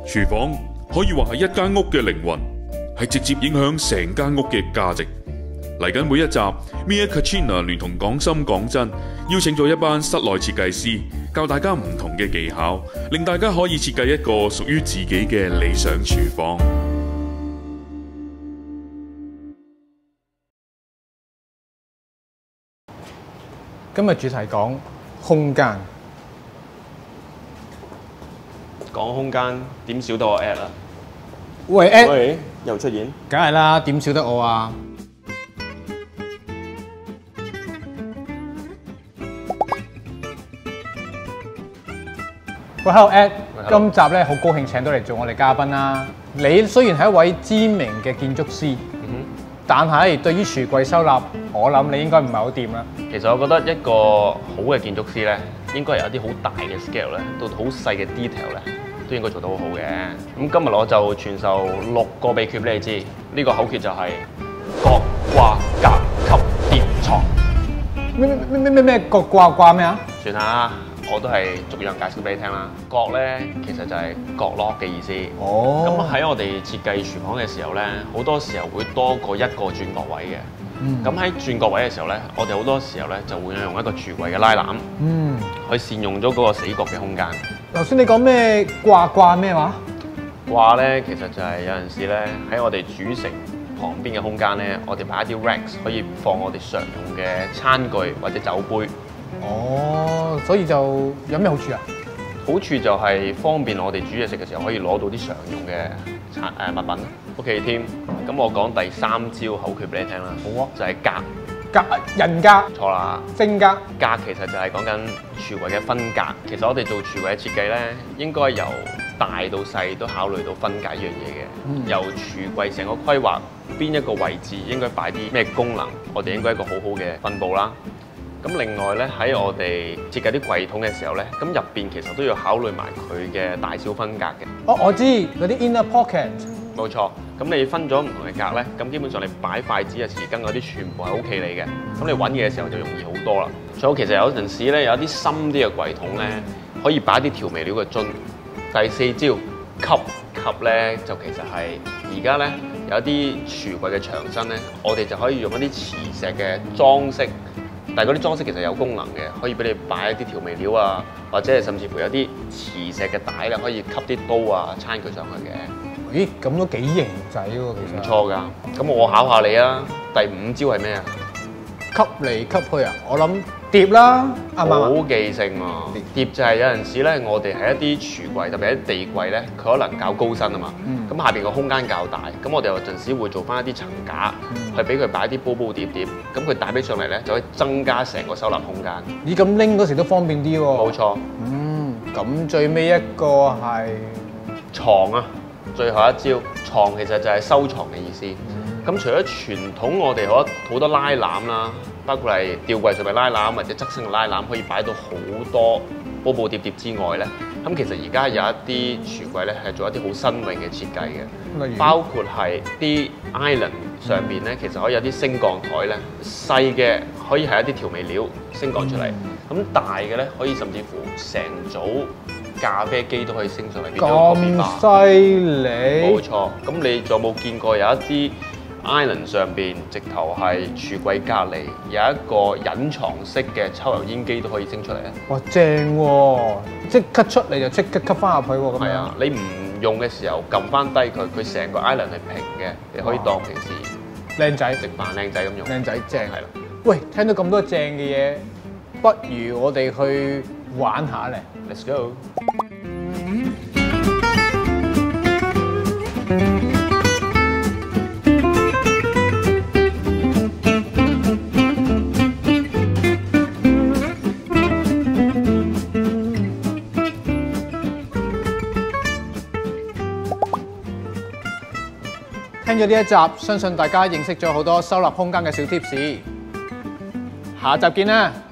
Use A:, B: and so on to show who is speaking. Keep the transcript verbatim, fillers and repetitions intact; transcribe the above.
A: 廚房可以話係一間屋嘅靈魂，係直接影響成間屋嘅價值。嚟緊每一集 Mia Cucina 聯同講心講真，邀請咗一班室內設計師，教大家唔同嘅技巧，令大家可以設計一個屬於自己嘅理想廚房。
B: 今日主題講空間。
C: 講空間點少得我 at 啊？
B: 喂 at，
C: 喂，又出現？
B: 梗係啦，點少得我啊？喂 ，Hello at，今集咧好高興請到嚟做我哋嘉賓啦。你雖然係一位知名嘅建築師，嗯、哼但係對於櫥櫃收納，我諗你應該唔係好掂啦。
C: 其實我覺得一個好嘅建築師咧，應該有一啲好大嘅 scale 咧，到好細嘅 detail 咧，都應該做得好好嘅。咁今日我就傳授六個秘訣俾你知。呢、這個口訣就係角掛格級疊床。
B: 咩咩咩咩咩角掛掛咩啊？
C: 算下，我都係逐樣介紹俾你聽啦。角咧其實就係角落嘅意思。哦。咁喺我哋設計廚房嘅時候咧，好多時候會多過一個轉角位嘅。咁喺、嗯、轉角位嘅時候咧，我哋好多時候咧就會用一個櫥櫃嘅拉籃，嗯，去善用咗嗰個死角嘅空間。
B: 頭先你講咩掛掛咩話？
C: 掛咧其實就係有陣時咧喺我哋主食旁邊嘅空間咧，我哋擺一啲 racks 可以放我哋常用嘅餐具或者酒杯。哦，所以就有咩好處啊？好處就係方便我哋煮嘢食嘅時候可以攞到啲常用嘅餐誒物品。OK 添，咁我講第三招口訣俾你聽啦。好啊，就係格格人格。錯啦，正格。格其實就係講緊櫥櫃嘅分隔。其實我哋做櫥櫃嘅設計咧，應該由大到細都考慮到分隔呢樣嘢嘅。嗯、由櫥櫃成個規劃，邊一個位置應該擺啲咩功能，我哋應該一個好好嘅分佈啦。咁另外咧喺我哋設計啲櫃桶嘅時候咧，咁入邊其實都要考慮埋佢嘅大小分隔嘅。哦，我知嗰啲 inner pocket。冇錯，咁你分咗唔同嘅格咧，咁基本上你擺筷子啊、匙羹嗰啲全部係 O K 你嘅。咁你揾嘢嘅時候就容易好多啦。仲有其實有陣時咧有一啲深啲嘅櫃桶咧，可以擺啲調味料嘅樽。第四招級級咧就其實係而家咧有一啲櫥櫃嘅牆身咧，我哋就可以用一啲磁石嘅裝飾。但係嗰啲裝飾其實有功能嘅，可以俾你擺一啲調味料啊，或者係甚至乎有啲磁石嘅帶咧，可以吸啲刀啊、餐具上去嘅。咦，咁都幾型仔喎，其實。唔錯㗎，咁我考下你啊，第五招係咩啊？吸嚟吸去啊，我諗疊啦，啱唔啱？好記性喎，疊就係有陣時咧，我哋係一啲櫥櫃，特別係啲地櫃咧，佢可能較高身啊嘛，咁、嗯、下邊個空間較大，咁我哋有陣時會做翻一啲層架，嗯、去俾佢擺啲煲煲碟碟，咁佢帶起上嚟咧，就可以增加成個收納空間。咦，咁拎嗰時都方便啲喎。冇錯。嗯，咁最尾一個係床啊，最後一招，床其實就係收藏嘅意思。咁、嗯、除咗傳統我哋好好多拉籃啦，包括係吊櫃上面拉籃或者側身嘅拉籃，可以擺到好多煲煲碟碟之外咧，咁其實而家有一啲櫥櫃咧係做一啲好新穎嘅設計嘅，例如包括係啲 island 上邊咧，其實可以有啲升降台咧，細嘅可以係一啲調味料升降出嚟，咁、嗯、大嘅咧可以甚至乎成組咖啡機都可以升上嚟變咗個麵包。咁犀利！冇錯，咁你仲有冇見過有一啲island 上邊直頭係櫥櫃隔離有一個隱藏式嘅抽油煙機都可以升出嚟咧？哇，正喎、啊！即刻出嚟就即刻吸翻入去喎。咁係啊，你唔用嘅時候撳翻低佢，佢成個 island 係平嘅，你可以當平時靚仔食飯靚仔咁用。靚仔正係啦。喂，聽到咁多正嘅嘢，不如我哋去玩下咧。Let's go！
B: 聽咗呢一集，相信大家認識咗好多收納空間嘅小貼士。下集見啦！